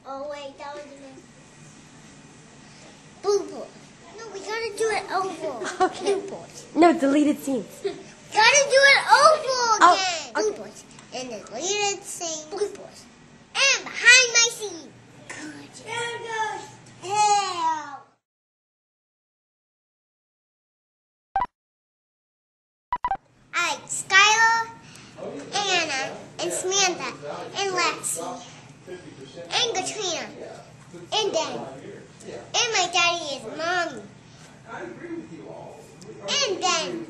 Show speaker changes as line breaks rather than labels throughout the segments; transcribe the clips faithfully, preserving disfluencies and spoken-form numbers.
Oh wait, that was the blue board. No, we gotta do it over.
Okay.
Blue boards.
No, deleted scenes.
Gotta do it over again.
Oh, okay.
Blue boards. And the deleted scenes. Blue boards. And behind my scene. Good. Help. I like Skylar, Anna, and Samantha, and Lexi, and Katrina, and Dan, and my daddy is Mommy, and Ben,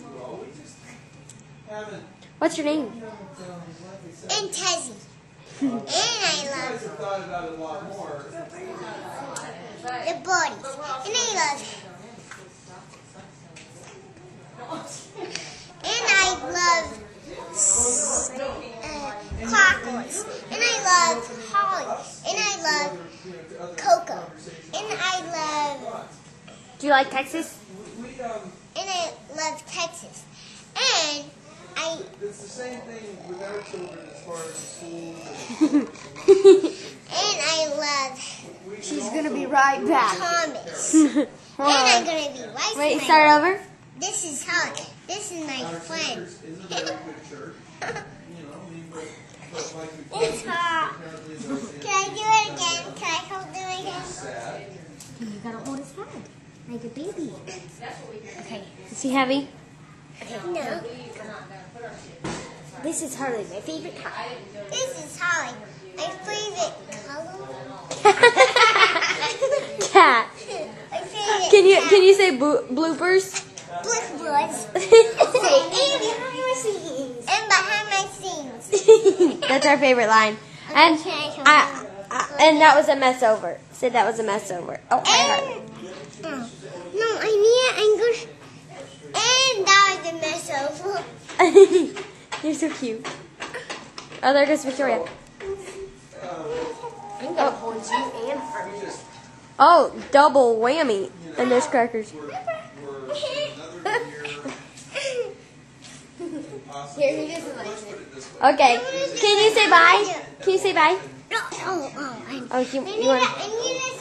What's your name?
and T E Z, and I love the bodies, and I love And I love uh, clockworks. And I love Holly. And I love Coco. And I love...
Do you like Texas?
And I love Texas. And I...
It's the same thing with our children as far as school.
And I love...
She's going to be right back.
Thomas. And I'm going to be right
Wait,
back.
start over?
This is Holly. This is my friend. It's hot. Can I do it again? Can I hold it again?
You gotta hold his head like a baby. Okay. Is he heavy?
No.
This is Harley, my favorite car.
This is Holly. My favorite color.
Cat.
My favorite
Can you
cat.
can you say blo- bloopers?
Bloopers.
Say
And behind my scenes. And behind my scenes.
That's our favorite line. And I, I, and that was a mess over. Said that was a mess over. Oh, I
And, oh, no, I need English. And that was a mess over.
heard. You're so cute. Oh, there goes Victoria.
I'm gonna hold you and her.
Oh, double whammy. And there's crackers.
Here, he doesn't like it.
Okay. Can you say bye? Can you say bye?
No. Oh, oh, I,
Oh, you,
I
you
need
want?
to, I need to